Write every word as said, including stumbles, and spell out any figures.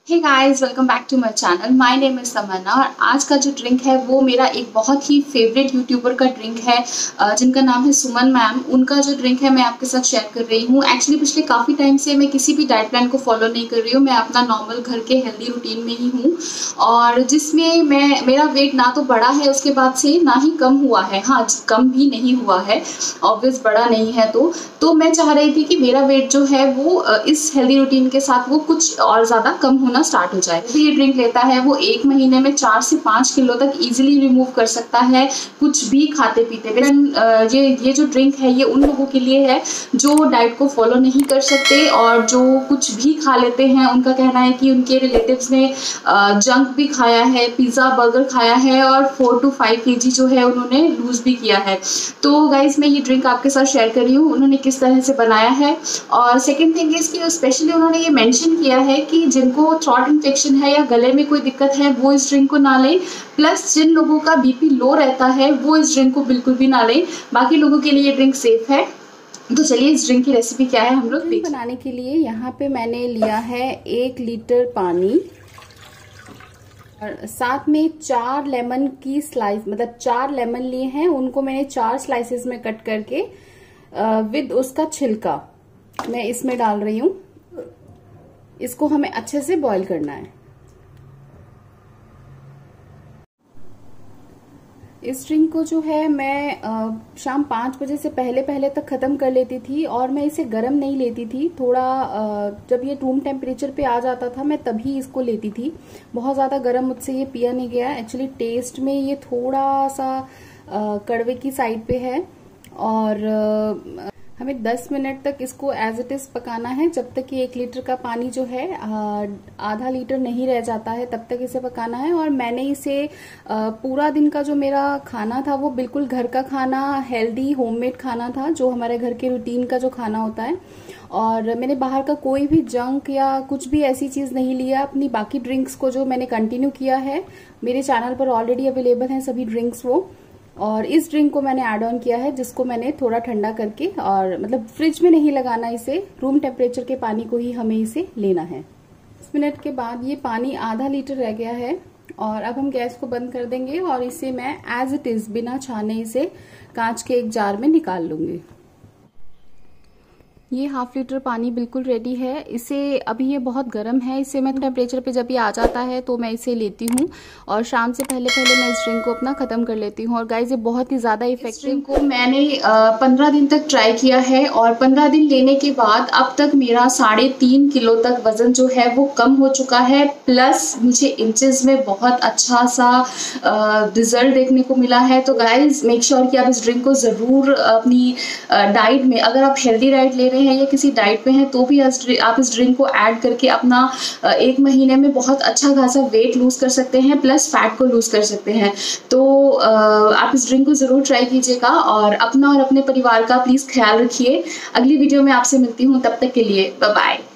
Hey guys, welcome back to my channel. My name is Tamanna और आज का जो ड्रिंक है वो मेरा एक बहुत ही फेवरेट यूट्यूबर का ड्रिंक है जिनका नाम है सुमन मैम। उनका जो ड्रिंक है मैं आपके साथ शेयर कर रही हूँ। एक्चुअली पिछले काफ़ी टाइम से मैं किसी भी डाइट प्लान को फॉलो नहीं कर रही हूँ। मैं अपना नॉर्मल घर के हेल्दी रूटीन में ही हूँ और जिसमें मैं मेरा वेट ना तो बढ़ा है उसके बाद से ना ही कम हुआ है। हाँ, कम भी नहीं हुआ है, ऑब्वियस बढ़ा नहीं है। तो तो मैं चाह रही थी कि मेरा वेट जो है वो इस हेल्दी रूटीन के साथ वो कुछ और ज़्यादा कम होना स्टार्ट हो जाए। तो ये ड्रिंक लेता है वो एक महीने में चार से पाँच किलो तक इजीली रिमूव कर सकता है, कुछ भी खाते पीते। ये ये जो ड्रिंक है ये उन लोगों के लिए है जो डाइट को फॉलो नहीं कर सकते और जो कुछ भी खा लेते हैं। उनका कहना है कि उनके रिलेटिव्स ने जंक भी खाया है, पिज़्ज़ा बर्गर खाया है और फोर टू फाइव के जी जो है उन्होंने लूज भी किया है। तो गाइज मैं ये ड्रिंक आपके साथ शेयर कर रही हूँ उन्होंने किस तरह से बनाया है। और सेकेंड थिंग इज़ कि स्पेशली उन्होंने ये मेंशन किया है कि जिनको थ्रॉट इन्फेक्शन है या गले में कोई दिक्कत है वो इस ड्रिंक को ना लें, प्लस जिन लोगों का बीपी लो रहता है वो इस ड्रिंक को बिल्कुल भी ना लें। बाकी लोगों के लिए ये ड्रिंक सेफ है। तो चलिए इस ड्रिंक की रेसिपी क्या है हम लोग बनाने के लिए। यहाँ पे मैंने लिया है एक लीटर पानी और साथ में चार लेमन की स्लाइस, मतलब चार लेमन लिए हैं, उनको मैंने चार स्लाइसेस में कट करके विद उसका छिलका मैं इसमें डाल रही हूँ। इसको हमें अच्छे से बॉईल करना है। इस ड्रिंक को जो है मैं आ, शाम पाँच बजे से पहले पहले तक ख़त्म कर लेती थी और मैं इसे गर्म नहीं लेती थी। थोड़ा आ, जब ये रूम टेम्परेचर पे आ जाता था मैं तभी इसको लेती थी। बहुत ज़्यादा गर्म मुझसे ये पिया नहीं गया। एक्चुअली टेस्ट में ये थोड़ा सा आ, कड़वे की साइड पे है और आ, हमें दस मिनट तक इसको एज इट इज पकाना है। जब तक कि एक लीटर का पानी जो है आधा लीटर नहीं रह जाता है तब तक इसे पकाना है। और मैंने इसे पूरा दिन का जो मेरा खाना था वो बिल्कुल घर का खाना, हेल्दी होममेड खाना था, जो हमारे घर के रूटीन का जो खाना होता है। और मैंने बाहर का कोई भी जंक या कुछ भी ऐसी चीज़ नहीं लिया। अपनी बाकी ड्रिंक्स को जो मैंने कंटिन्यू किया है, मेरे चैनल पर ऑलरेडी अवेलेबल हैं सभी ड्रिंक्स वो। और इस ड्रिंक को मैंने ऐड ऑन किया है जिसको मैंने थोड़ा ठंडा करके, और मतलब फ्रिज में नहीं लगाना इसे, रूम टेम्परेचर के पानी को ही हमें इसे लेना है। दस मिनट के बाद ये पानी आधा लीटर रह गया है और अब हम गैस को बंद कर देंगे और इसे मैं एज इट इज बिना छाने इसे कांच के एक जार में निकाल लूंगी। ये हाफ लीटर पानी बिल्कुल रेडी है। इसे अभी ये बहुत गर्म है, इसे मैं टेम्परेचर पे जब ये आ जाता है तो मैं इसे लेती हूँ और शाम से पहले पहले मैं इस ड्रिंक को अपना खत्म कर लेती हूँ। और गाइस ये बहुत ही ज़्यादा इफेक्टिव को मैंने पंद्रह दिन तक ट्राई किया है और पंद्रह दिन लेने के बाद अब तक मेरा साढ़े तीन किलो तक वजन जो है वो कम हो चुका है। प्लस मुझे इंचेस में बहुत अच्छा सा रिजल्ट देखने को मिला है। तो गाइज मेक श्योर कि आप इस ड्रिंक को ज़रूर अपनी डाइट में, अगर आप हेल्दी डाइट ले रहे हैं या किसी डाइट पे हैं तो भी आप इस ड्रिंक को ऐड करके अपना एक महीने में बहुत अच्छा खासा वेट लूज कर सकते हैं, प्लस फैट को लूज कर सकते हैं। तो आप इस ड्रिंक को ज़रूर ट्राई कीजिएगा और अपना और अपने परिवार का प्लीज़ ख्याल रखिए। अगली वीडियो में आपसे मिलती हूँ, तब तक के लिए बाय बाय।